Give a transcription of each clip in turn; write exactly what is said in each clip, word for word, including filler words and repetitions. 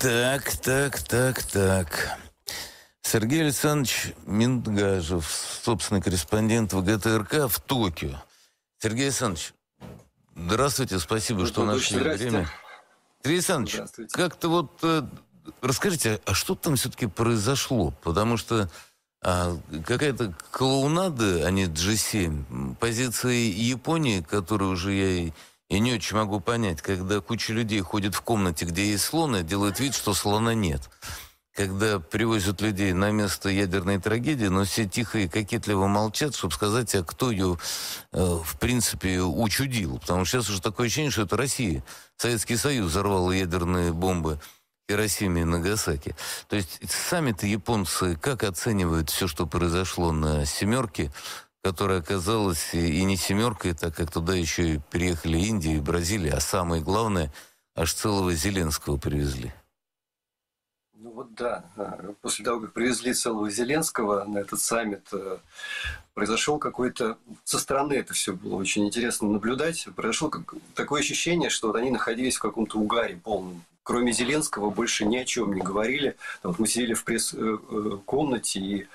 Так, так, так, так. Сергей Александрович Мингажев, собственный корреспондент ВГТРК в Токио. Сергей Александрович, здравствуйте, спасибо, что нашли время. Сергей Александрович, как-то вот э, расскажите, а что там все-таки произошло? Потому что а, какая-то клоунада, а не джи семь, позиции Японии, которую уже я и, и не очень могу понять, когда куча людей ходит в комнате, где есть слон, и делает вид, что слона нет. Когда привозят людей на место ядерной трагедии, но все тихо и кокетливо молчат, чтобы сказать, а кто ее, э, в принципе, учудил. Потому что сейчас уже такое ощущение, что это Россия. Советский Союз взорвал ядерные бомбы в Хиросиме и Нагасаки. То есть сами-то японцы как оценивают все, что произошло на «семерке», которая оказалась и не «семеркой», так как туда еще и переехали Индия и Бразилия, а самое главное, аж целого Зеленского привезли. Ну вот да, после того, как привезли целого Зеленского на этот саммит, произошел какой-то... Со стороны это все было очень интересно наблюдать. Произошло как... такое ощущение, что вот они находились в каком-то угаре полном. Кроме Зеленского больше ни о чем не говорили. Там вот мы сидели в пресс-комнате и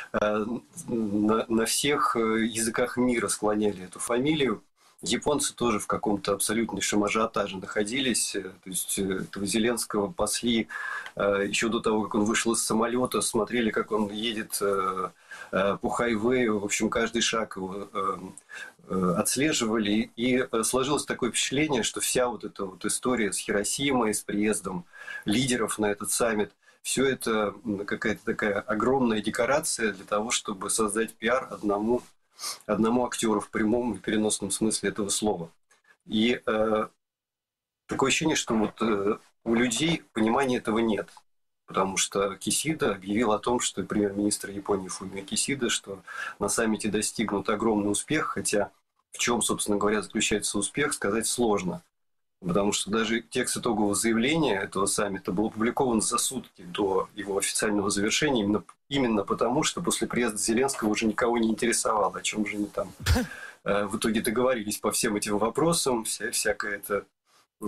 на, на всех языках мира склоняли эту фамилию. Японцы тоже в каком-то абсолютнейшем ажиотаже находились. То есть этого Зеленского пасли еще до того, как он вышел из самолета, смотрели, как он едет по хайвею. В общем, каждый шаг его отслеживали. И сложилось такое впечатление, что вся вот эта вот история с Хиросимой, с приездом лидеров на этот саммит, все это какая-то такая огромная декорация для того, чтобы создать пиар одному одному актеру в прямом и переносном смысле этого слова. И э, такое ощущение, что вот э, у людей понимания этого нет. Потому что Кисида объявил о том, что премьер-министр Японии Фумио Кисида, что на саммите достигнут огромный успех, хотя в чем, собственно говоря, заключается успех, сказать сложно. Потому что даже текст итогового заявления этого саммита был опубликован за сутки до его официального завершения, именно, именно потому, что после приезда Зеленского уже никого не интересовало, о чем же они там э, в итоге договорились по всем этим вопросам, вся, всякая это э,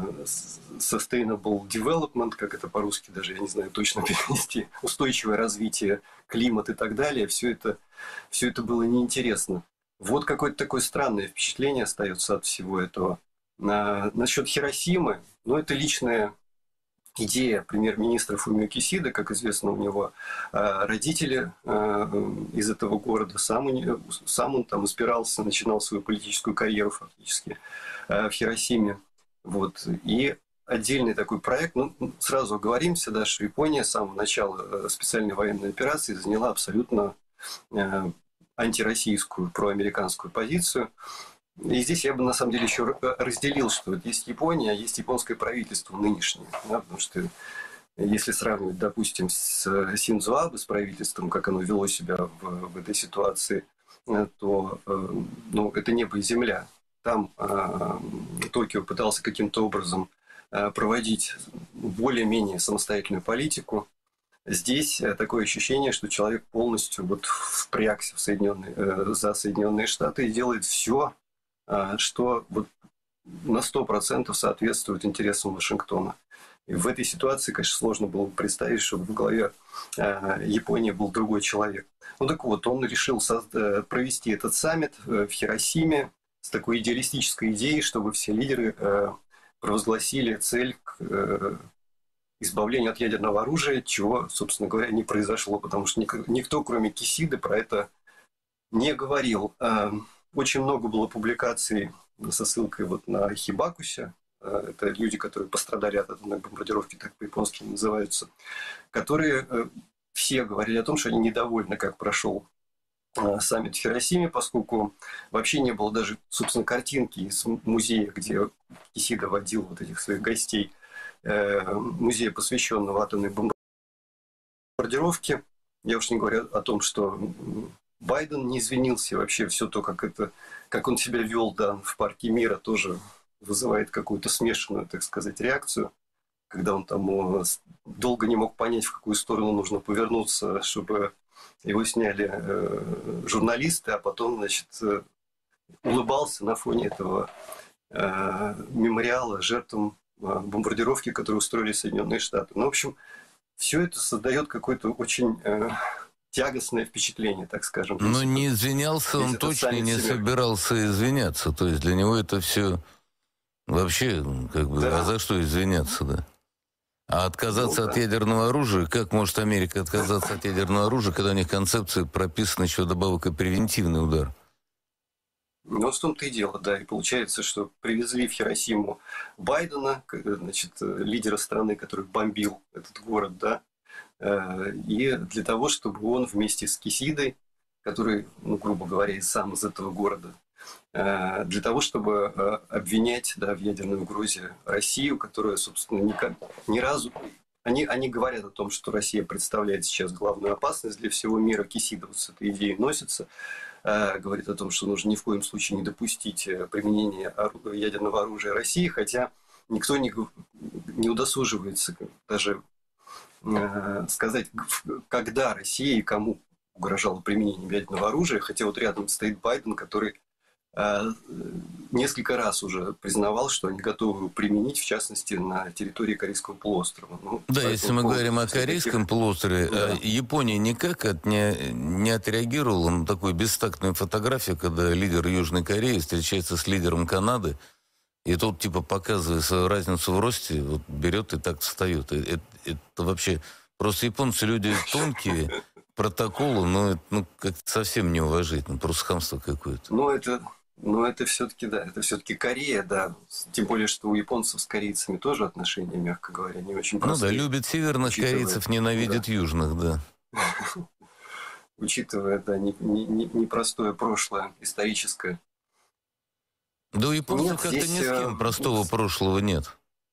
sustainable development, как это по-русски даже, я не знаю точно перевести, устойчивое развитие, климат и так далее, все это, все это было неинтересно. Вот какое-то такое странное впечатление остается от всего этого. Насчет Хиросимы, ну, это личная идея премьер-министра Фумио Кисиды, как известно, у него родители из этого города, сам он, сам он там избирался, начинал свою политическую карьеру фактически в Хиросиме. Вот. И отдельный такой проект, ну, сразу оговоримся, да, что Япония с самого начала специальной военной операции заняла абсолютно антироссийскую, проамериканскую позицию. И здесь я бы, на самом деле, еще разделил, что вот есть Япония, а есть японское правительство нынешнее. Да, потому что если сравнивать, допустим, с Синдзо Абе, с правительством, как оно вело себя в, в этой ситуации, то ну, это небо и земля. Там э, Токио пытался каким-то образом проводить более-менее самостоятельную политику. Здесь такое ощущение, что человек полностью вот впрягся в Соединенные, э, за Соединенные Штаты и делает все, что вот на сто процентов соответствует интересам Вашингтона. И в этой ситуации, конечно, сложно было бы представить, чтобы в голове Японии был другой человек. Ну так вот, он решил созда- провести этот саммит в Хиросиме с такой идеалистической идеей, чтобы все лидеры провозгласили цель к избавлению от ядерного оружия, чего, собственно говоря, не произошло, потому что никто, кроме Кисиды, про это не говорил. Очень много было публикаций со ссылкой вот на Хибакуся. Это люди, которые пострадали от атомной бомбардировки, так по-японски называются, которые все говорили о том, что они недовольны, как прошел саммит в Хиросиме, поскольку вообще не было даже, собственно, картинки из музея, где Кисида водил вот этих своих гостей, музея, посвященного атомной бомбардировке. Я уж не говорю о том, что Байден не извинился, вообще все то, как, это, как он себя вел, да, в парке мира, тоже вызывает какую-то смешанную, так сказать, реакцию, когда он там долго не мог понять, в какую сторону нужно повернуться, чтобы его сняли э, журналисты, а потом, значит, улыбался на фоне этого э, мемориала жертвам бомбардировки, которые устроили Соединенные Штаты. Ну, в общем, все это создает какое-то очень э, тягостное впечатление, так скажем. Но не извинялся он точно и не себе. собирался извиняться. То есть для него это все вообще, как бы, Да. а за что извиняться, да? А отказаться Ну, от да. ядерного оружия, как может Америка отказаться от ядерного оружия, когда у них концепция прописана еще добавок и превентивный удар? Ну, в том-то и дело, да. И получается, что привезли в Хиросиму Байдена, значит, лидера страны, который бомбил этот город, да, и для того, чтобы он вместе с Кисидой, который, ну, грубо говоря, и сам из этого города, для того, чтобы обвинять, да, в ядерной угрозе Россию, которая, собственно, никак, ни разу... Они, они говорят о том, что Россия представляет сейчас главную опасность для всего мира. Кисида вот с этой идеей носится. Говорит о том, что нужно ни в коем случае не допустить применения ядерного оружия России, хотя никто не, не удосуживается даже сказать, когда Россия и кому угрожало применение ядерного оружия, хотя вот рядом стоит Байден, который несколько раз уже признавал, что они готовы его применить, в частности, на территории Корейского полуострова. Ну, да, если мы говорим о Корейском таких... полуострове, да. Япония никак от не, не отреагировала на такую бестактную фотографию, когда лидер Южной Кореи встречается с лидером Канады, и тот, типа, показывая свою разницу в росте, вот, берет и так встает. Это, это вообще... Просто японцы люди тонкие, протоколы, но это, ну, как-то совсем неуважительно, просто хамство какое-то. Ну, это... Но это все-таки, да, это все-таки Корея, да. Тем более, что у японцев с корейцами тоже отношения, мягко говоря, не очень простые. Ну да, любят северных учитывая, корейцев, ненавидят да. южных, да. Учитывая, да, непростое прошлое, историческое. Да у японцев как-то ни с кем простого прошлого нет.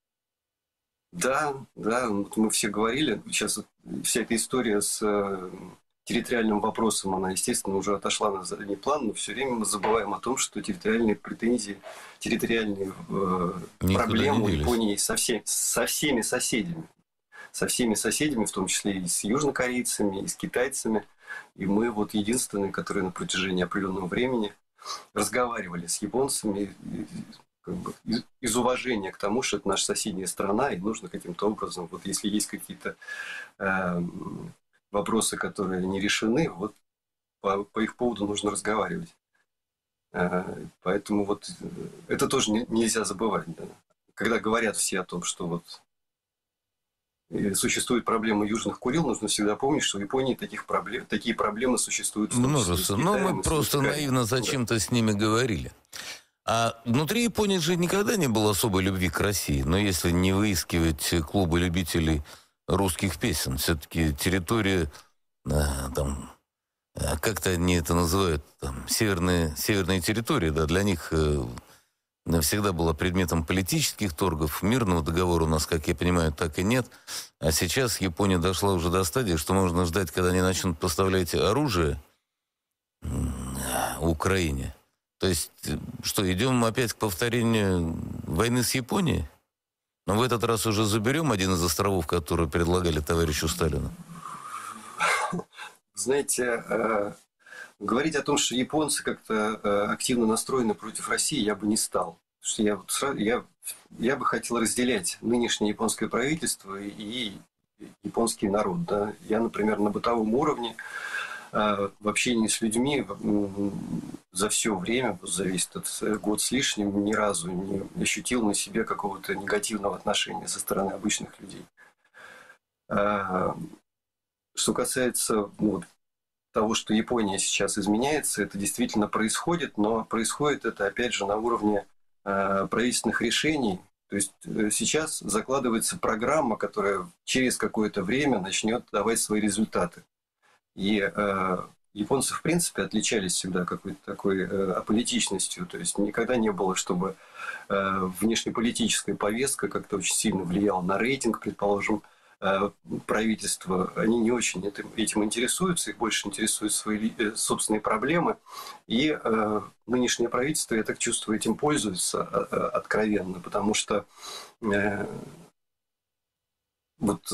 Да, да, вот мы все говорили, сейчас вся эта история с территориальным вопросом, она, естественно, уже отошла на задний план, но все время мы забываем о том, что территориальные претензии, территориальные э, проблемы у Японии со, всем, со всеми соседями. Со всеми соседями, в том числе и с южнокорейцами, и с китайцами. И мы вот единственные, которые на протяжении определенного времени разговаривали с японцами как бы, из, из уважения к тому, что это наша соседняя страна, и нужно каким-то образом, вот если есть какие-то... Э, вопросы, которые не решены, вот по, по их поводу нужно разговаривать. Поэтому вот это тоже не, нельзя забывать. Да? Когда говорят все о том, что вот существует проблема Южных Курил, нужно всегда помнить, что в Японии таких проблем, такие проблемы существуют. Множество. Но мы просто наивно зачем-то да. с ними говорили. А внутри Японии же никогда не было особой любви к России. Но если не выискивать клубы любителей русских песен. Все-таки территория, а, там, а, как-то они это называют, там, северные, северные территории, да, для них э, всегда была предметом политических торгов. Мирного договора у нас, как я понимаю, так и нет. А сейчас Япония дошла уже до стадии, что можно ждать, когда они начнут поставлять оружие э, Украине. То есть, что, идем опять к повторению войны с Японией? Но в этот раз уже заберем один из островов, которые предлагали товарищу Сталину. Знаете, э, говорить о том, что японцы как-то э, активно настроены против России, я бы не стал. Потому что я, вот, я, я бы хотел разделять нынешнее японское правительство и японский народ. Да? Я, например, на бытовом уровне э, в общении с людьми за все время, за весь этот год с лишним, ни разу не ощутил на себе какого-то негативного отношения со стороны обычных людей. Что касается ну, того, что Япония сейчас изменяется, это действительно происходит, но происходит это, опять же, на уровне правительственных решений. То есть сейчас закладывается программа, которая через какое-то время начнет давать свои результаты. И японцы, в принципе, отличались всегда какой-то такой э, аполитичностью. То есть никогда не было, чтобы э, внешнеполитическая повестка как-то очень сильно влияла на рейтинг, предположим, э, правительства. Они не очень этим, этим интересуются, их больше интересуют свои э, собственные проблемы. И э, нынешнее правительство, я так чувствую, этим пользуется э, откровенно, потому что э, вот...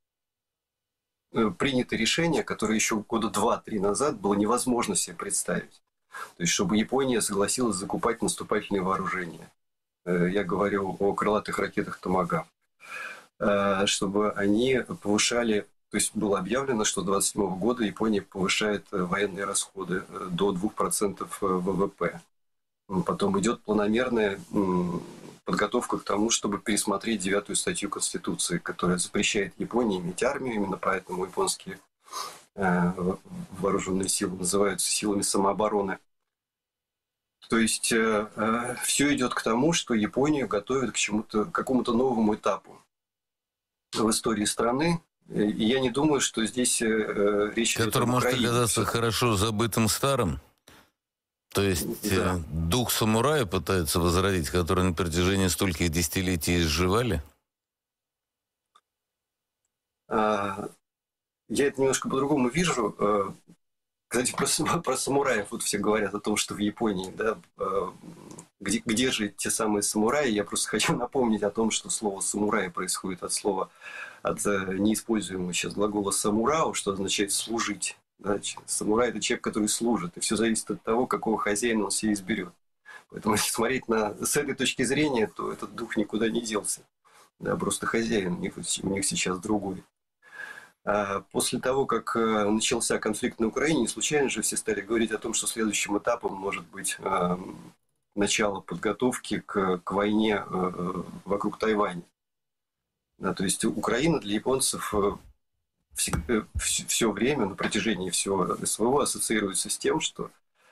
принято решение, которое еще года два-три назад было невозможно себе представить. То есть, чтобы Япония согласилась закупать наступательные вооружения. я говорю о крылатых ракетах «Томагавк», чтобы они повышали, то есть было объявлено, что с двадцать седьмого года Япония повышает военные расходы до двух процентов ВВП. Потом идет планомерная подготовка к тому, чтобы пересмотреть девятую статью Конституции, которая запрещает Японии иметь армию, именно поэтому японские вооруженные силы называются силами самообороны. То есть э, э, все идет к тому, что Японию готовят к чему-то, к какому-то новому этапу в истории страны. И я не думаю, что здесь э, речь идет Который об может Украине. оказаться хорошо забытым старым. То есть Да. э, дух самурая пытаются возродить, который на протяжении стольких десятилетий изживали? А, я это немножко по-другому вижу. Кстати, про, про самураев вот все говорят о том, что в Японии, да, где, где же те самые самураи? Я просто хочу напомнить о том, что слово «самурай» происходит от слова, от неиспользуемого сейчас глагола «самурау», что означает «служить». Да? Самурай – это человек, который служит, и все зависит от того, какого хозяина он себе изберет. Поэтому, если смотреть на, с этой точки зрения, то этот дух никуда не делся. Да, просто хозяин у них, у них сейчас другой. После того, как начался конфликт на Украине, не случайно же все стали говорить о том, что следующим этапом может быть начало подготовки к, к войне вокруг Тайваня. Да, то есть Украина для японцев все, все время, на протяжении всего СВО ассоциируется с тем, что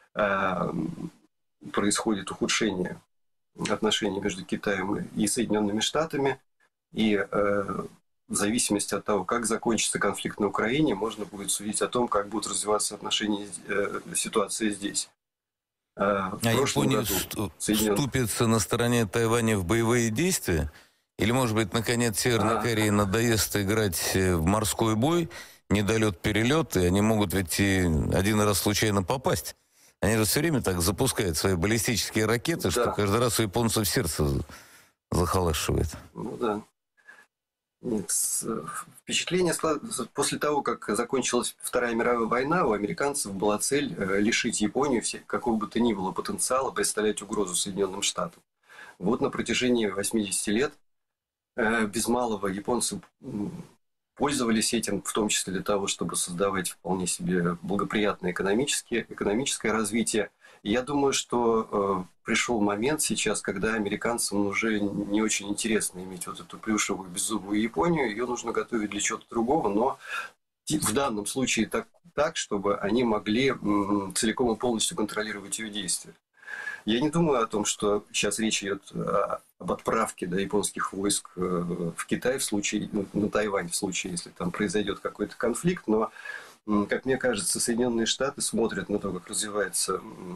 происходит ухудшение отношений между Китаем и Соединенными Штатами, и в зависимости от того, как закончится конфликт на Украине, можно будет судить о том, как будут развиваться отношения, э, ситуация здесь. А Япония Соединен... вступится на стороне Тайваня в боевые действия? Или, может быть, наконец Северной а... Корее надоест играть в морской бой, недолет-перелет, и они могут ведь и один раз случайно попасть? Они же все время так запускают свои баллистические ракеты, да. Что каждый раз у японцев сердце захолашивает. Ну да. Нет, впечатление складывается после того, как закончилась Вторая мировая война, у американцев была цель лишить Японию какого бы то ни было потенциала представлять угрозу Соединенным Штатам. Вот на протяжении восьмидесяти лет без малого японцы пользовались этим, в том числе для того, чтобы создавать вполне себе благоприятное экономическое, экономическое развитие. И я думаю, что э, пришел момент сейчас, когда американцам уже не очень интересно иметь вот эту плюшевую беззубую Японию, ее нужно готовить для чего-то другого, но в данном случае так, так чтобы они могли м, целиком и полностью контролировать ее действия. Я не думаю о том, что сейчас речь идет о, об отправке, да, японских войск э, в Китай в случае, ну, на Тайвань в случае, если там произойдет какой-то конфликт, но как мне кажется, Соединенные Штаты смотрят на то, как развивается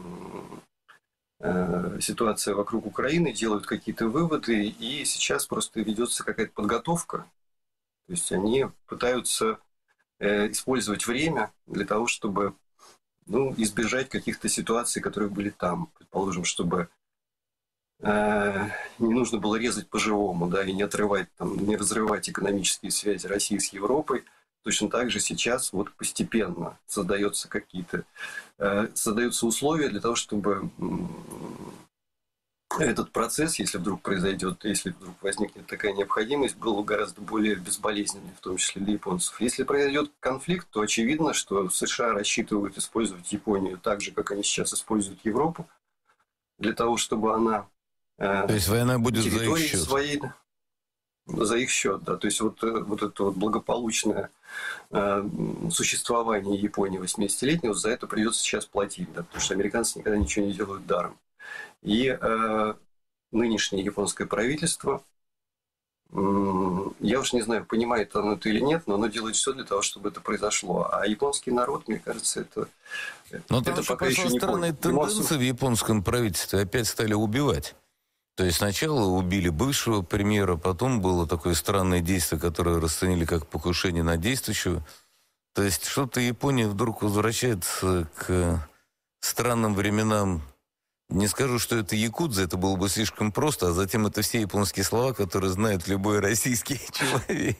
э, ситуация вокруг Украины, делают какие-то выводы, и сейчас просто ведется какая-то подготовка. То есть они пытаются э, использовать время для того, чтобы ну, избежать каких-то ситуаций, которые были там. Предположим, чтобы э, не нужно было резать по-живому, да, и не отрывать, там, не разрывать экономические связи России с Европой. Точно так же сейчас вот постепенно создаются какие-то, э, создаются условия для того, чтобы э, этот процесс, если вдруг произойдет, если вдруг возникнет такая необходимость, был гораздо более безболезненный, в том числе для японцев. Если произойдет конфликт, то очевидно, что США рассчитывают использовать Японию так же, как они сейчас используют Европу, для того, чтобы она... Э, то есть война будет за их счет? Своей, за их счет, да. То есть вот, вот это вот благополучное э, существование Японии восьмидесятилетнего, за это придется сейчас платить, да, потому что американцы никогда ничего не делают даром. И э, нынешнее японское правительство, э, я уж не знаю, понимает оно это или нет, но оно делает все для того, чтобы это произошло. А японский народ, мне кажется, это, но это там пока еще не понял. Тенденции в японском правительстве опять стали убивать. То есть сначала убили бывшего премьера, потом было такое странное действие, которое расценили как покушение на действующего. То есть что-то Япония вдруг возвращается к странным временам. Не скажу, что это якудза, это было бы слишком просто, а затем это все японские слова, которые знает любой российский человек.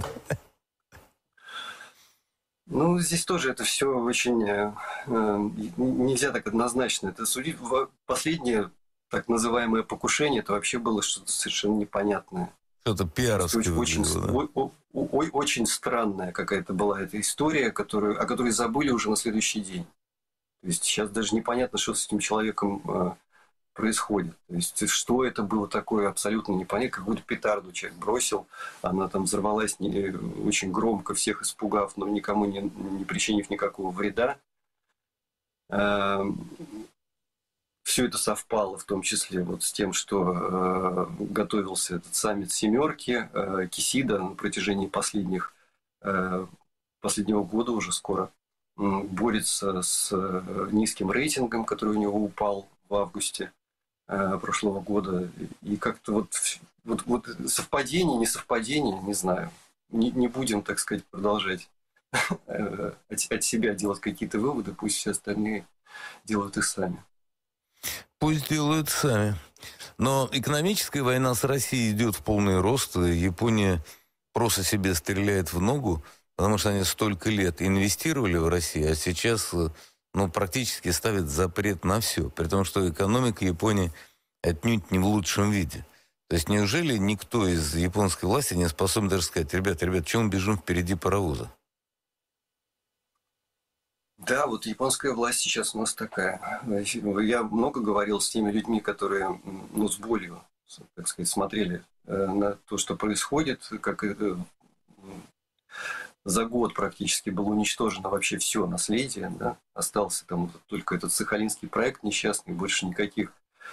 Ну, здесь тоже это все очень... Э, нельзя так однозначно это судить. Последние так называемое покушение, это вообще было что-то совершенно непонятное. Что-то пиаровское Очень, выглядело, да? очень, очень странная какая-то была эта история, которую, о которой забыли уже на следующий день. То есть сейчас даже непонятно, что с этим человеком э, происходит. То есть что это было такое, абсолютно непонятно. Какую-то петарду человек бросил, она там взорвалась не, очень громко, всех испугав, но никому не, не причинив никакого вреда. Э, Все это совпало в том числе вот с тем, что э, готовился этот саммит «семерки». Э, Кисида на протяжении последних, э, последнего года уже скоро э, борется с э, низким рейтингом, который у него упал в августе э, прошлого года. И как-то вот, вот, вот совпадение, не совпадение, не знаю. Не, не будем, так сказать, продолжать э, от, от себя делать какие-то выводы, пусть все остальные делают их сами. Пусть делают сами. Но экономическая война с Россией идет в полный рост. И Япония просто себе стреляет в ногу, потому что они столько лет инвестировали в Россию, а сейчас ну, практически ставят запрет на все. При том, что экономика Японии отнюдь не в лучшем виде. То есть неужели никто из японской власти не способен даже сказать: ребят, ребят, чего мы бежим впереди паровоза? Да, вот японская власть сейчас у нас такая. Я много говорил с теми людьми, которые ну, с болью, так сказать, смотрели на то, что происходит, как за год практически было уничтожено вообще все наследие, да? Остался там только этот сахалинский проект несчастный, больше никаких,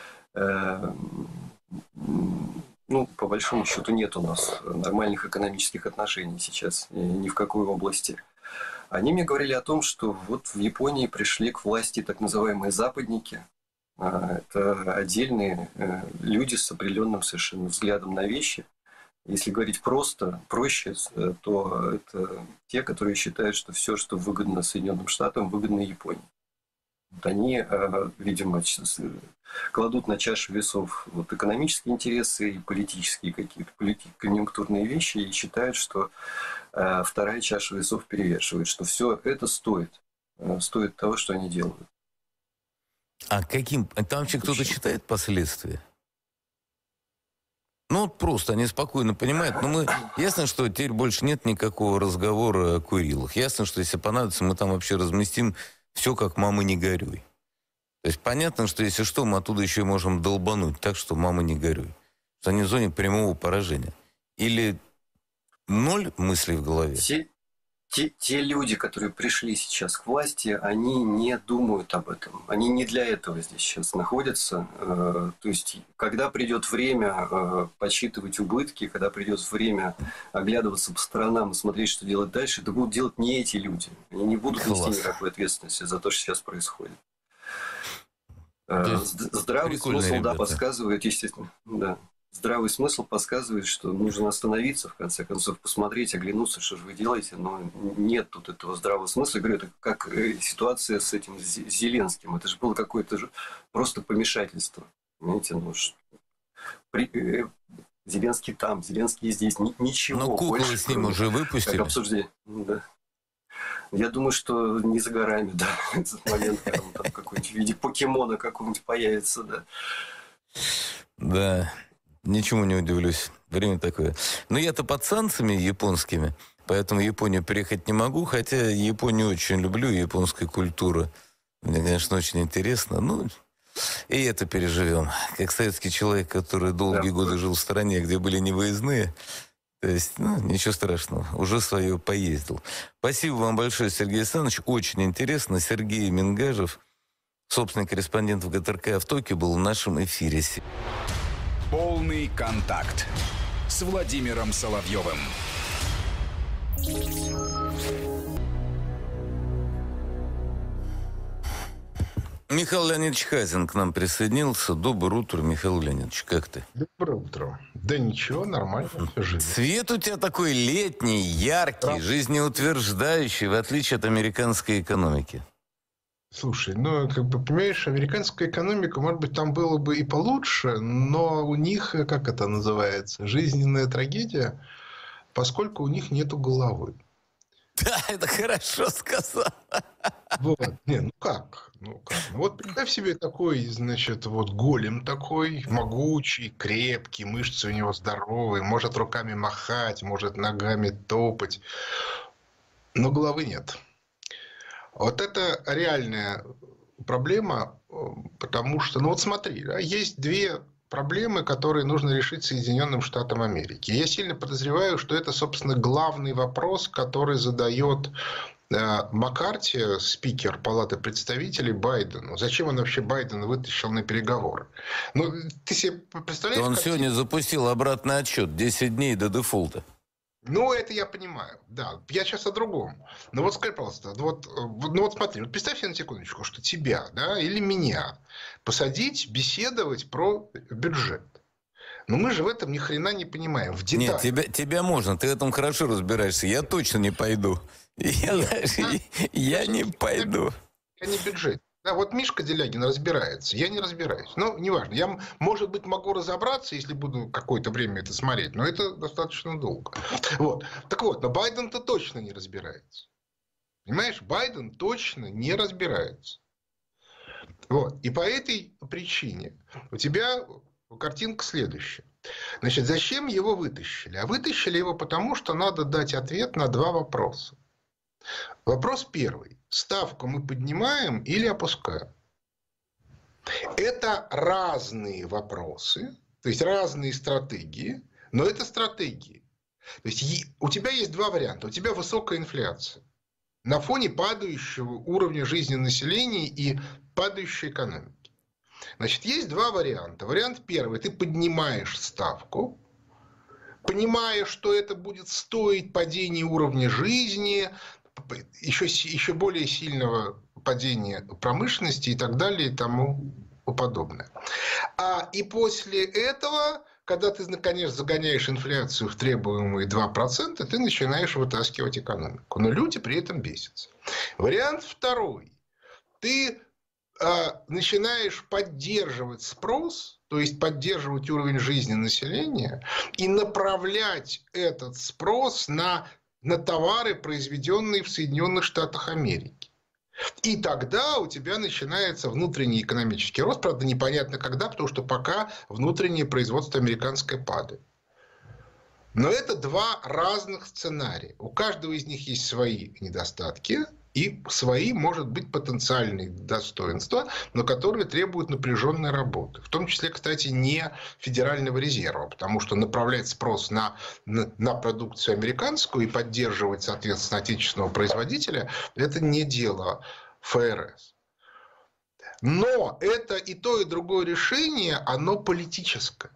ну, по большому счету, нет у нас нормальных экономических отношений сейчас ни в какой области. Они мне говорили о том, что вот в Японии пришли к власти так называемые западники. Это отдельные люди с определенным совершенно взглядом на вещи. Если говорить просто, проще, то это те, которые считают, что все, что выгодно Соединенным Штатам, выгодно Японии. Вот они, видимо, кладут на чашу весов вот экономические интересы и политические какие-то конъюнктурные вещи и считают, что вторая чаша весов перевешивает, что все это стоит, стоит того, что они делают. А каким? Там вообще кто-то считает последствия? Ну, вот просто они спокойно понимают. Но мы... Ясно, что теперь больше нет никакого разговора о Курилах. Ясно, что если понадобится, мы там вообще разместим все, как «мама, не горюй». То есть понятно, что если что, мы оттуда еще можем долбануть так, что «мама, не горюй». Что они в зоне прямого поражения. Или ноль мыслей в голове? Те, те, те люди, которые пришли сейчас к власти, они не думают об этом. Они не для этого здесь сейчас находятся. То есть, когда придет время подсчитывать убытки, когда придет время оглядываться по сторонам и смотреть, что делать дальше, это будут делать не эти люди. Они не будут нести никакой ответственности за то, что сейчас происходит. Здравый смысл, да, подсказывает, естественно, да. Здравый смысл подсказывает, что нужно остановиться, в конце концов, посмотреть, оглянуться, что же вы делаете, но нет тут этого здравого смысла. Я говорю, это как ситуация с этим Зеленским. Это же было какое-то же просто помешательство. Понимаете, ну, при, Зеленский там, Зеленский здесь, ничего. Но куклы с ним уже выпустили. Как обсуждение, да. Я думаю, что не за горами, да, этот момент, когда он там какой-нибудь в виде покемона какого-нибудь появится, да. Да. Ничему не удивлюсь. Время такое. Но я-то под санкциями японскими, поэтому в Японию приехать не могу, хотя Японию очень люблю, японская культура. Мне, конечно, очень интересно. Ну, и это переживем. Как советский человек, который долгие да, годы жил в стране, где были невыездные, то есть, ну, ничего страшного. Уже свое поездил. Спасибо вам большое, Сергей Александрович. Очень интересно. Сергей Мингажев, собственный корреспондент в ГТРК в Токио, был в нашем эфире. Полный контакт с Владимиром Соловьевым. Михаил Леонидович Хазин к нам присоединился. Доброе утро, Михаил Леонидович. Как ты? Доброе утро. Да ничего, нормально. Цвет у тебя такой летний, яркий, да, жизнеутверждающий, в отличие от американской экономики. Слушай, ну, как бы, понимаешь, американская экономика, может быть, там было бы и получше, но у них, как это называется, жизненная трагедия, поскольку у них нету головы. Да, это хорошо сказал. Вот. Не, ну как? Ну как? Ну вот представь себе такой, значит, вот голем такой, могучий, крепкий, мышцы у него здоровые, может руками махать, может ногами топать, но головы нет. Вот это реальная проблема, потому что, ну вот смотри, да, есть две проблемы, которые нужно решить Соединенным Штатам Америки. Я сильно подозреваю, что это, собственно, главный вопрос, который задает Маккарти, спикер Палаты представителей, Байдену. Зачем он вообще Байдена вытащил на переговоры? Ну, ты себе представляешь... Он картину? сегодня запустил обратный отсчет. десять дней до дефолта. Ну, это я понимаю, да. Я сейчас о другом. Но вот скажи, пожалуйста, вот, ну вот смотри, вот представь себе на секундочку, что тебя, да, или меня посадить, беседовать про бюджет. Но мы же в этом ни хрена не понимаем. В деталях. Нет, тебя, тебя можно, ты в этом хорошо разбираешься. Я точно не пойду. Я, Нет, даже, да, я не пойду. Я не бюджет. Да, вот Мишка Делягин разбирается, я не разбираюсь. Ну, неважно. Я, может быть, могу разобраться, если буду какое-то время это смотреть, но это достаточно долго. Вот. Так вот, но Байден-то точно не разбирается. Понимаешь, Байден точно не разбирается. Вот. И по этой причине у тебя картинка следующая. Значит, зачем его вытащили? А вытащили его потому, что надо дать ответ на два вопроса. Вопрос первый. Ставку мы поднимаем или опускаем? Это разные вопросы, то есть разные стратегии, но это стратегии. То есть у тебя есть два варианта. У тебя высокая инфляция на фоне падающего уровня жизни населения и падающей экономики. Значит, есть два варианта. Вариант первый. Ты поднимаешь ставку, понимая, что это будет стоить падения уровня жизни, еще, еще более сильного падения промышленности и так далее и тому подобное. А и после этого, когда ты, наконец, загоняешь инфляцию в требуемые два процента, ты начинаешь вытаскивать экономику. Но люди при этом бесятся. Вариант второй. Ты а, начинаешь поддерживать спрос, то есть поддерживать уровень жизни населения и направлять этот спрос на на товары, произведенные в Соединенных Штатах Америки. И тогда у тебя начинается внутренний экономический рост, правда, непонятно когда, потому что пока внутреннее производство американское падает. Но это два разных сценария. У каждого из них есть свои недостатки и свои, может быть, потенциальные достоинства, но которые требуют напряженной работы. В том числе, кстати, не Федерального резерва, потому что направлять спрос на, на, на продукцию американскую и поддерживать, соответственно, отечественного производителя – это не дело ФРС. Но это и то, и другое решение, оно политическое.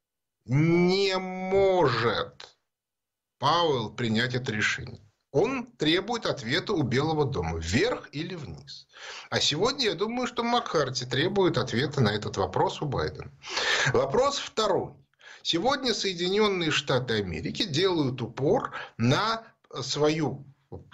Не может Пауэлл принять это решение. Он требует ответа у Белого дома. Вверх или вниз. А сегодня я думаю, что Маккарти требует ответа на этот вопрос у Байдена. Вопрос второй. Сегодня Соединенные Штаты Америки делают упор на свою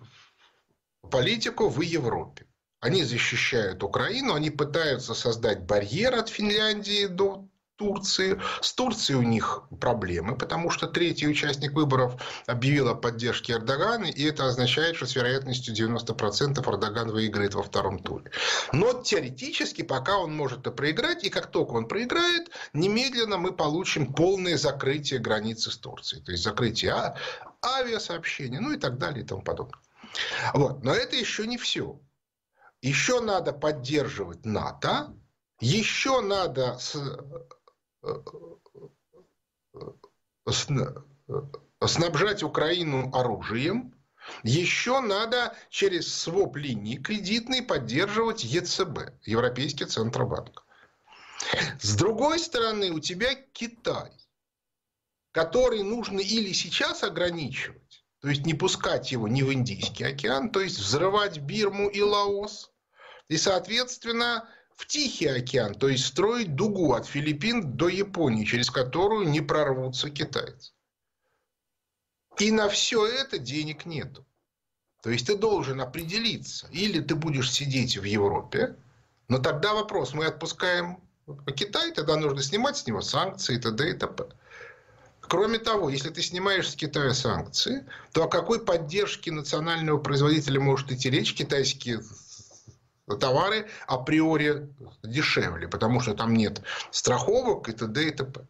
политику в Европе. Они защищают Украину, они пытаются создать барьер от Финляндии до Турции. С Турцией у них проблемы, потому что третий участник выборов объявил о поддержке Эрдогана, и это означает, что с вероятностью девяносто процентов Эрдоган выиграет во втором туре. Но теоретически пока он может и проиграть, и как только он проиграет, немедленно мы получим полное закрытие границы с Турцией. То есть закрытие а- авиасообщения, ну и так далее и тому подобное. Вот. Но это еще не все. Еще надо поддерживать НАТО, еще надо с... снабжать Украину оружием, еще надо через своп линии кредитные поддерживать ЕЦБ, Европейский Центробанк. С другой стороны, у тебя Китай, который нужно или сейчас ограничивать, то есть не пускать его ни в Индийский океан, то есть взрывать Бирму и Лаос, и, соответственно, в Тихий океан, то есть строить дугу от Филиппин до Японии, через которую не прорвутся китайцы. И на все это денег нету. То есть ты должен определиться, или ты будешь сидеть в Европе, но тогда вопрос, мы отпускаем Китай, тогда нужно снимать с него санкции и т.д. и т.п. Кроме того, если ты снимаешь с Китая санкции, то о какой поддержке национального производителя может идти речь? Китайские товары априори дешевле, потому что там нет страховок и т.д. и т.п.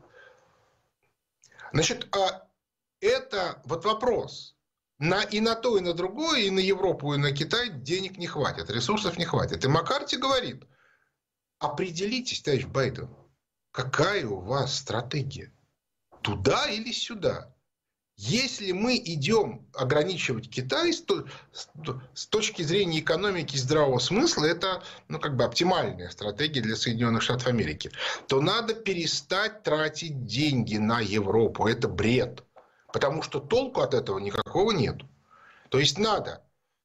Значит, а это вот вопрос. На, и на то, и на другое, и на Европу, и на Китай денег не хватит, ресурсов не хватит. И Маккарти говорит, определитесь, товарищ Байден, какая у вас стратегия? Туда или сюда? Если мы идем ограничивать Китай, то с точки зрения экономики и здравого смысла, это ну, как бы оптимальная стратегия для Соединенных Штатов Америки, то надо перестать тратить деньги на Европу. Это бред. Потому что толку от этого никакого нет. То есть надо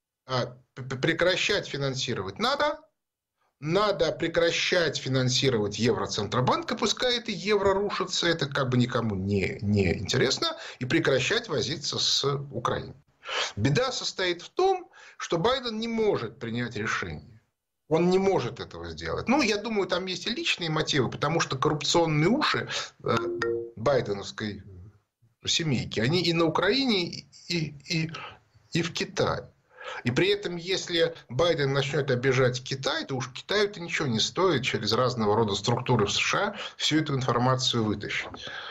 прекращать финансировать надо, надо прекращать финансировать Евроцентробанк, и пускай это евро рушится, это как бы никому не, не интересно, и прекращать возиться с Украиной. Беда состоит в том, что Байден не может принять решение. Он не может этого сделать. Ну, я думаю, там есть и личные мотивы, потому что коррупционные уши э, байденовской семейки, они и на Украине, и, и, и в Китае. И при этом, если Байден начнет обижать Китай, то уж Китаю-то ничего не стоит через разного рода структуры в США всю эту информацию вытащить.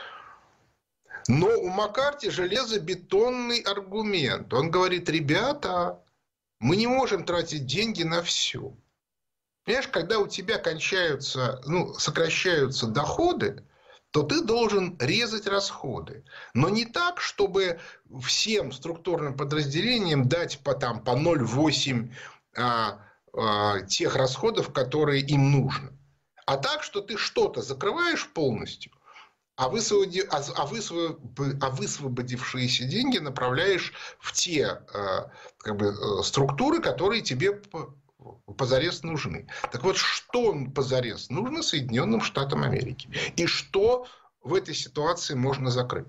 Но у Маккарти железобетонный аргумент. Он говорит, ребята, мы не можем тратить деньги на все. Понимаешь, когда у тебя кончаются, ну, сокращаются доходы, то ты должен резать расходы. Но не так, чтобы всем структурным подразделениям дать по, там, по ноль целых восемь десятых а, а, тех расходов, которые им нужно. А так, что ты что-то закрываешь полностью, а, высвободи, а, а, высвоб, а высвободившиеся деньги направляешь в те а, как бы, структуры, которые тебе позарез нужны. Так вот, что позарез нужно Соединенным Штатам Америки? И что в этой ситуации можно закрыть?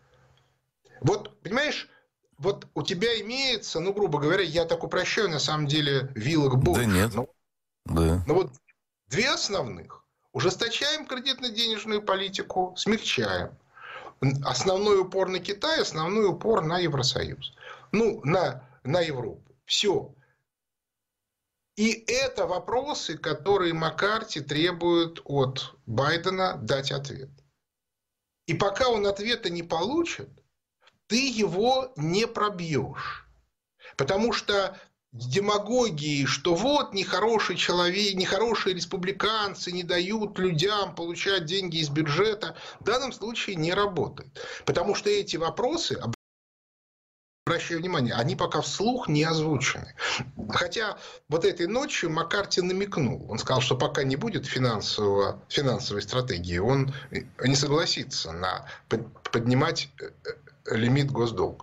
Вот, понимаешь, вот у тебя имеется, ну, грубо говоря, я так упрощаю, на самом деле, вилок больше. Да нет. Но, да. но вот две основных. Ужесточаем кредитно-денежную политику, смягчаем. Основной упор на Китай, основной упор на Евросоюз. Ну, на, на Европу. Все. И это вопросы, которые Маккарти требует от Байдена дать ответ. И пока он ответа не получит, ты его не пробьешь. Потому что демагогии, что вот нехороший человек, нехорошие республиканцы не дают людям получать деньги из бюджета, в данном случае не работает. Потому что эти вопросы, обращаю внимание, они пока вслух не озвучены. Хотя вот этой ночью Маккарти намекнул. Он сказал, что пока не будет финансового, финансовой стратегии, он не согласится на поднимать лимит госдолга.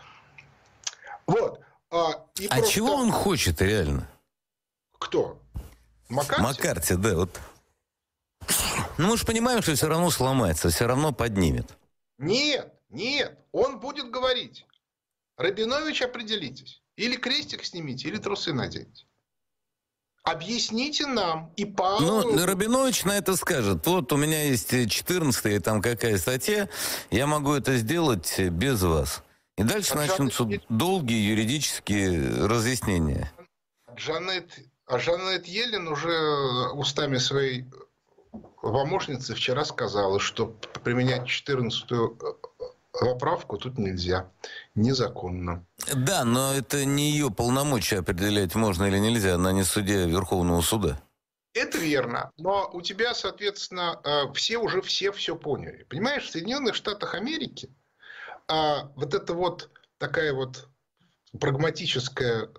Вот. А, а просто... чего он хочет реально? Кто? Маккарти? Маккарти, да. Вот. Ну, мы же понимаем, что все равно сломается, все равно поднимет. Нет, нет. Он будет говорить. Рабинович, определитесь. Или крестик снимите, или трусы наденьте. Объясните нам и Павлу... Ну, Рабинович на это скажет. Вот у меня есть четырнадцатая там какая статья, я могу это сделать без вас. И дальше а начнутся Джанет... долгие юридические разъяснения. Джанет... А Жанет Йеллен уже устами своей помощницы вчера сказала, что применять четырнадцатую поправку тут нельзя. Незаконно. Да, но это не ее полномочия определять, можно или нельзя. Она не судья Верховного суда. Это верно. Но у тебя, соответственно, все уже все все поняли. Понимаешь, в Соединенных Штатах Америки вот это вот такая вот прагматическая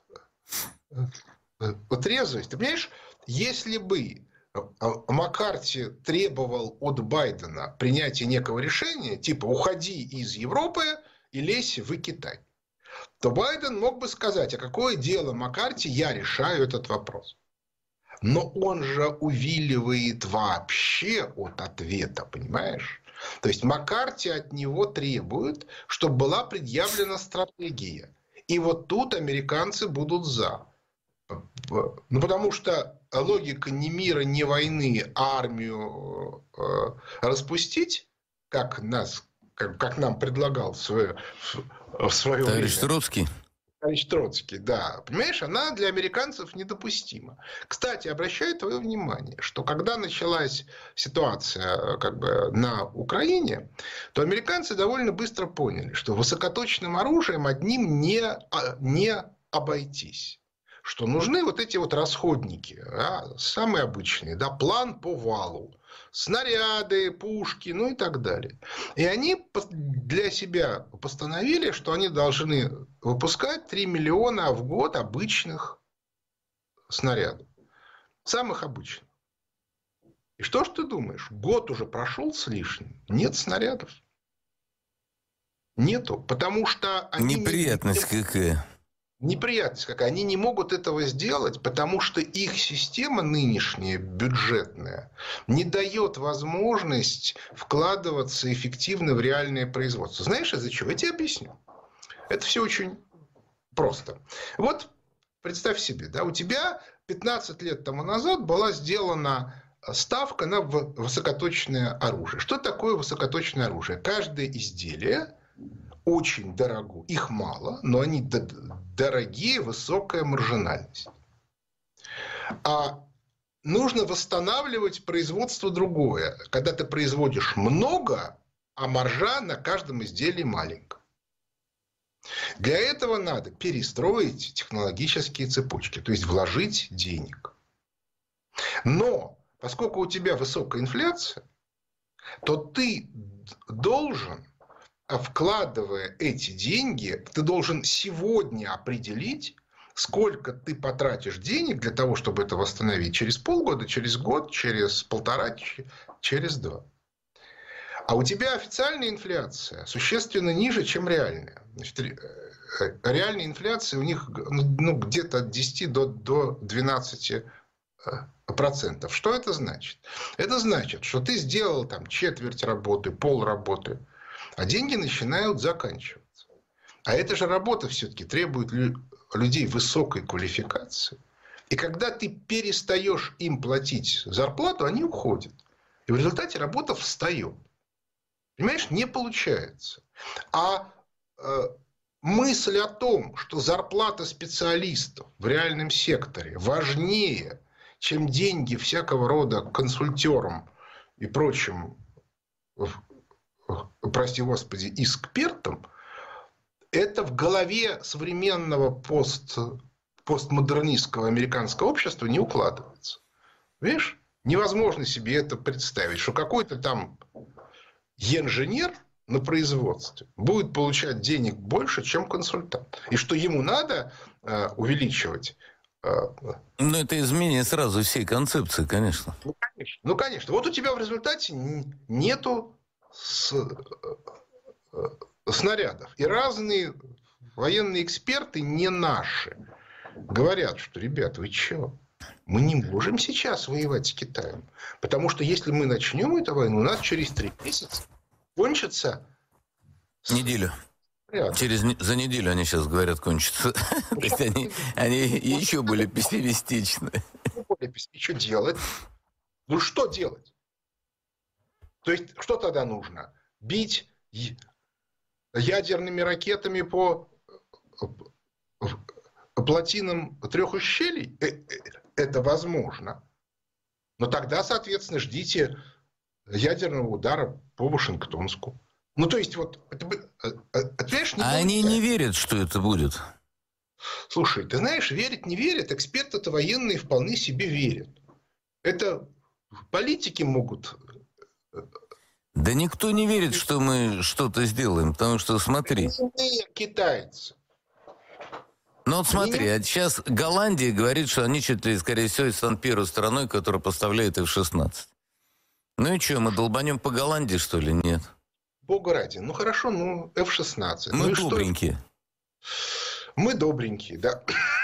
вот трезвость. Ты понимаешь, если бы Маккарти требовал от Байдена принятия некого решения, типа уходи из Европы и лезь в Китай, то Байден мог бы сказать, а какое дело Маккарти, я решаю этот вопрос. Но он же увиливает вообще от ответа, понимаешь? То есть Маккарти от него требует, чтобы была предъявлена стратегия. И вот тут американцы будут за. Ну, потому что логика не мира, не войны, а армию э, распустить, как нас как, как нам предлагал в свое, в свое Товарищ время. Троцкий. Товарищ Троцкий, да. Понимаешь, она для американцев недопустима. Кстати, обращаю твое внимание, что когда началась ситуация как бы на Украине, то американцы довольно быстро поняли, что высокоточным оружием одним не, не обойтись. Что нужны вот эти вот расходники, да, самые обычные, да, план по валу, снаряды, пушки, ну и так далее. И они для себя постановили, что они должны выпускать три миллиона в год обычных снарядов. Самых обычных. И что ж ты думаешь? Год уже прошел с лишним. Нет снарядов. Нету. Потому что они... Неприятность не... какая. Неприятность какая. Они не могут этого сделать, потому что их система нынешняя, бюджетная, не дает возможность вкладываться эффективно в реальное производство. Знаешь, из-за чего? Я тебе объясню. Это все очень просто. Вот представь себе, да, у тебя пятнадцать лет тому назад была сделана ставка на высокоточное оружие. Что такое высокоточное оружие? Каждое изделие очень дорого. Их мало, но они дорогие, высокая маржинальность. А нужно восстанавливать производство другое. Когда ты производишь много, а маржа на каждом изделии маленькая. Для этого надо перестроить технологические цепочки, то есть вложить денег. Но поскольку у тебя высокая инфляция, то ты должен... вкладывая эти деньги, ты должен сегодня определить, сколько ты потратишь денег для того, чтобы это восстановить через полгода, через год, через полтора, через два. А у тебя официальная инфляция существенно ниже, чем реальная. Значит, реальная инфляция у них ну, где-то от десяти до двенадцати процентов. Что это значит? Это значит, что ты сделал там четверть работы, пол работы, а деньги начинают заканчиваться. А эта же работа все-таки требует людей высокой квалификации. И когда ты перестаешь им платить зарплату, они уходят. И в результате работа встает. Понимаешь, не получается. А э, мысль о том, что зарплата специалистов в реальном секторе важнее, чем деньги всякого рода консультерам и прочим, прости господи, экспертам, это в голове современного пост, постмодернистского американского общества не укладывается. Видишь? Невозможно себе это представить, что какой-то там инженер на производстве будет получать денег больше, чем консультант. И что ему надо э, увеличивать. Э, ну, это изменение сразу всей концепции, конечно. Ну, конечно. Ну, конечно. Вот у тебя в результате нету с, э, снарядов. И разные военные эксперты, не наши, говорят, что, ребят, вы чё? Мы не можем сейчас воевать с Китаем. Потому что если мы начнем эту войну, у нас через три месяца кончится... Неделю. Через, за неделю они сейчас говорят кончится. То есть они, они еще более пессимистичны. И что делать? Ну что делать? То есть что тогда нужно? Бить ядерными ракетами по плотинам трех ущелий? Это возможно. Но тогда, соответственно, ждите ядерного удара по Вашингтонску. Ну, то есть, вот... Это, отвешь, не а они не верят, что это будет. Слушай, ты знаешь, верить не верят. Эксперты-то военные вполне себе верят. Это политики могут... Да никто не верит, что мы что-то сделаем. Потому что, смотри... Китайцы. Ну вот смотри, а сейчас Голландия говорит, что они чуть ли, скорее всего, станут первой страной, которая поставляет эф шестнадцать. Ну и что, мы долбанем по Голландии, что ли? Нет. Бога ради. Ну хорошо, ну эф шестнадцать. Мы ну, добренькие. Что? Мы добренькие, да.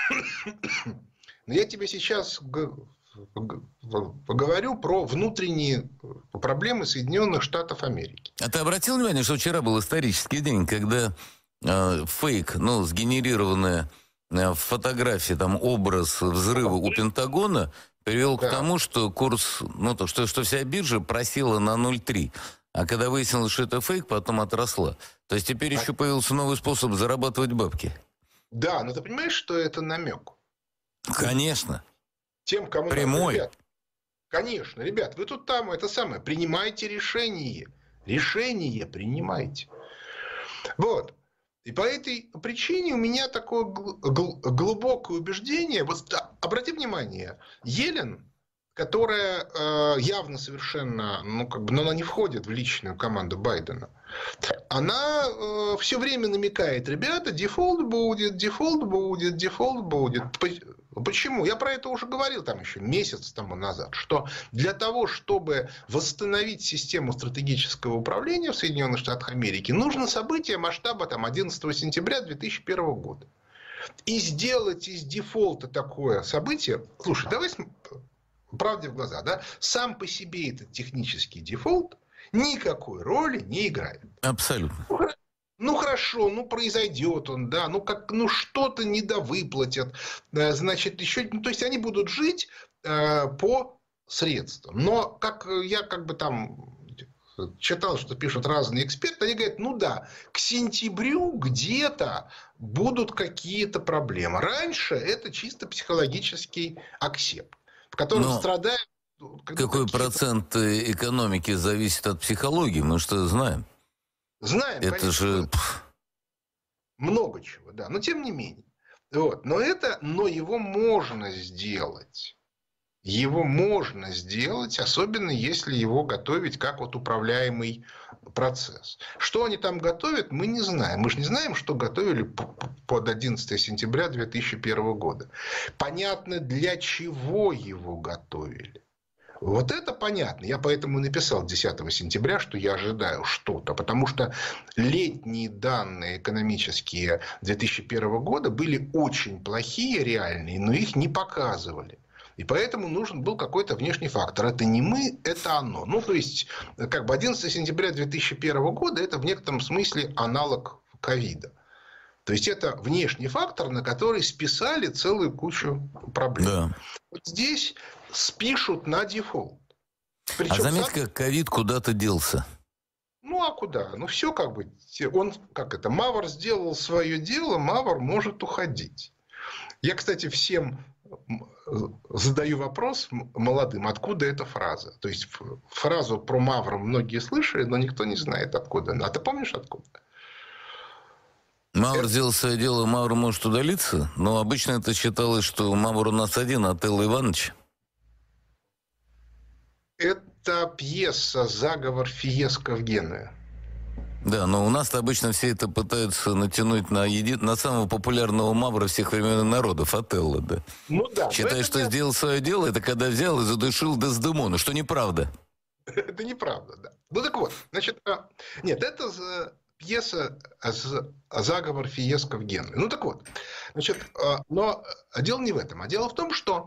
Но я тебе сейчас поговорю про внутренние проблемы Соединенных Штатов Америки. А ты обратил внимание, что вчера был исторический день, когда э, фейк, ну, сгенерированная э, фотография, там, образ взрыва у Пентагона привел да. к тому, что курс, ну, то, что, что вся биржа просела на ноль целых три. А когда выяснилось, что это фейк, потом отросла. То есть теперь еще появился новый способ зарабатывать бабки. Да, но ты понимаешь, что это намек? Конечно. Тем, кому Прямой. Надо, ребят, конечно, ребят, вы тут там, это самое, принимайте решение. Решение принимайте. Вот. И по этой причине у меня такое глубокое убеждение. Вот обрати внимание, Елен, которая э, явно совершенно, ну, как бы, но она не входит в личную команду Байдена, она э, все время намекает: ребята, дефолт будет, дефолт будет, дефолт будет. Почему? Я про это уже говорил там еще месяц тому назад, что для того, чтобы восстановить систему стратегического управления в Соединенных Штатах Америки, нужно событие масштаба там, одиннадцатого сентября две тысячи первого года. И сделать из дефолта такое событие... Слушай, давай правде в глаза, да? Сам по себе этот технический дефолт никакой роли не играет. Абсолютно. Ну, хорошо, ну, произойдет он, да, ну, как, ну, что-то недовыплатят, значит, еще, ну, то есть, они будут жить э, по средствам. Но, как я как бы там читал, что пишут разные эксперты, они говорят, ну, да, к сентябрю где-то будут какие-то проблемы. Раньше это чисто психологический аксепт, в котором Но... страдают... Какой процент экономики зависит от психологии, мы что знаем? Знаем, это конечно, же... много чего, да, но тем не менее. Вот. Но, это, но его можно сделать. Его можно сделать, особенно если его готовить как вот управляемый процесс. Что они там готовят, мы не знаем. Мы же не знаем, что готовили под одиннадцатого сентября две тысячи первого года. Понятно, для чего его готовили. Вот это понятно. Я поэтому и написал десятого сентября, что я ожидаю что-то. Потому что летние данные экономические две тысячи первого года были очень плохие, реальные, но их не показывали. И поэтому нужен был какой-то внешний фактор. Это не мы, это оно. Ну, то есть, как бы одиннадцатого сентября две тысячи первого года это в некотором смысле аналог ковида. То есть, это внешний фактор, на который списали целую кучу проблем. Да. Вот здесь спишут на дефолт. Причем а заметь, сам... как ковид куда-то делся. Ну, а куда? Ну, все как бы... Он, как это, Мавр сделал свое дело, Мавр может уходить. Я, кстати, всем задаю вопрос молодым, откуда эта фраза. То есть, фразу про Мавра многие слышали, но никто не знает, откуда. А ты помнишь, откуда? Мавр это... сделал свое дело, Мавр может удалиться, но обычно это считалось, что Мавр у нас один, Отелло Иванович. Это пьеса «Заговор Фиеско в Генуе». Да, но у нас-то обычно все это пытаются натянуть на, еди... на самого популярного Мавра всех времен и народов, Отелло, да. Ну да. Считая, что не... сделал свое дело, это когда взял и задушил Дездемону, что неправда. Это неправда, да. Ну так вот, значит, нет, это пьеса «Заговор Фиеско в Генуе». Ну так вот, значит, но дело не в этом, а дело в том, что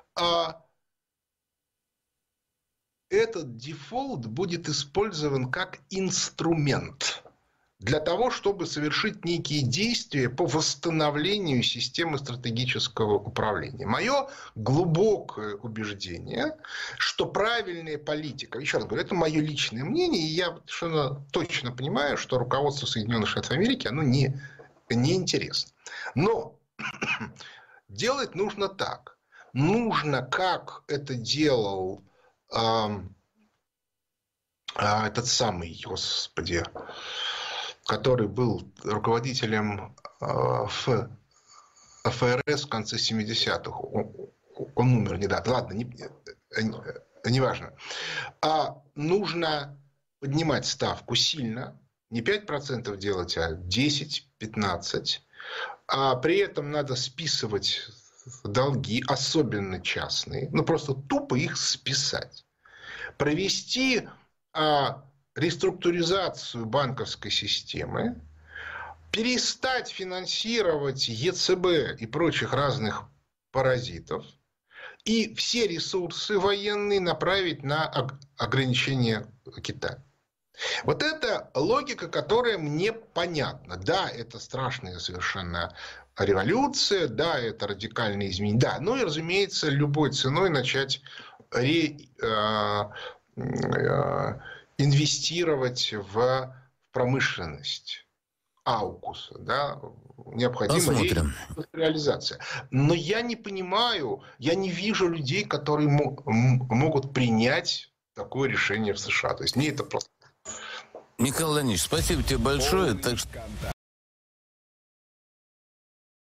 этот дефолт будет использован как инструмент для того, чтобы совершить некие действия по восстановлению системы стратегического управления. Мое глубокое убеждение, что правильная политика, еще раз говорю, это мое личное мнение, и я совершенно точно понимаю, что руководство Соединенных Штатов Америки, оно не, не интересно. Но делать нужно так. Нужно, как это делал э, э, этот самый, господи, который был руководителем э, ФРС в конце семидесятых. Он, он умер недавно. Ладно, не, не, не важно. А нужно поднимать ставку сильно. Не пять процентов делать, а десять-пятнадцать. А при этом надо списывать долги, особенно частные. Ну, просто тупо их списать. Провести... А, реструктуризацию банковской системы, перестать финансировать ЕЦБ и прочих разных паразитов, и все ресурсы военные направить на ограничение Китая. Вот это логика, которая мне понятна. Да, это страшная совершенно революция, да, это радикальные изменения, да, ну и, разумеется, любой ценой начать ре... инвестировать в промышленность аукуса, да, необходима Посмотрим. реализация. Но я не понимаю, я не вижу людей, которые мо- м- могут принять такое решение в США. То есть мне это просто... Михаил Леонидович, спасибо тебе большое. Полный Так что контакт.